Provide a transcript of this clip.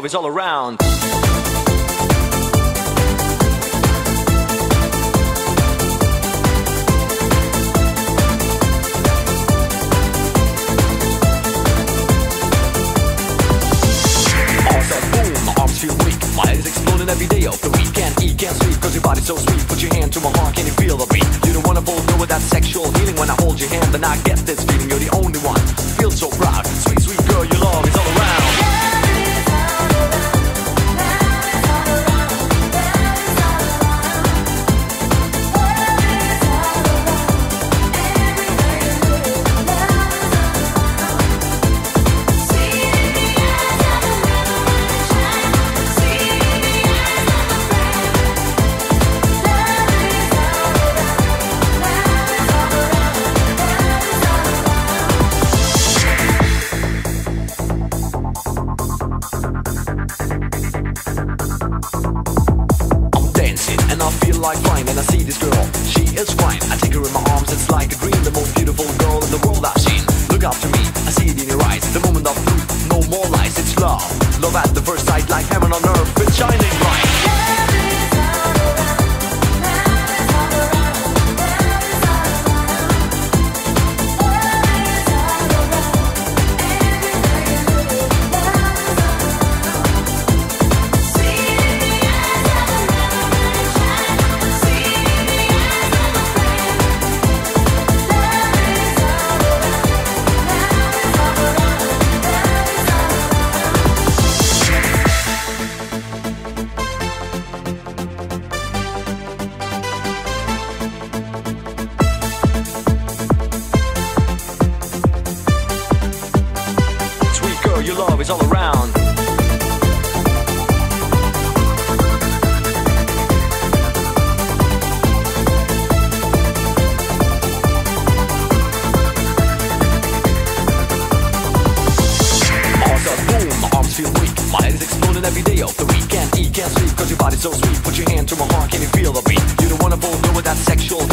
love is all around. Feel weak, my head is exploding every day of the week. Can't eat, can't sleep, cause your body's so sweet. Put your hand to my heart, can you feel the beat? You don't wanna fulfill with that sexual healing. When I hold your hand, then I get this feeling. You're the only one, feel so proud. Sweet, sweet girl, your love is all around. I feel like flying and I see this girl, she is fine. I take her in my arms, it's like a dream. The most beautiful girl in the world I've seen. Look up to me, I see it in your eyes. The moment of truth, no more lies. It's love, love at the first sight. Like heaven on earth, it's shining bright. Your love is all around. Boom, my arms feel weak. My head is exploding every day of the week. Can't eat, can't sleep, cause your body's so sweet. Put your hand to my heart, can you feel the beat? You don't wanna fulfill with that sexual